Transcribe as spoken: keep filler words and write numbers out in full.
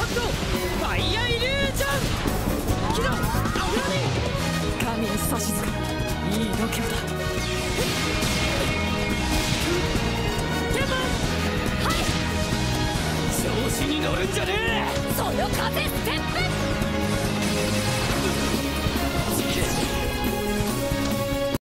発動。ファイヤーイリュージョン。起動。油に神指図か。いい度胸だ。天板。はい。調子に乗るんじゃねえ。そよ風ステップ。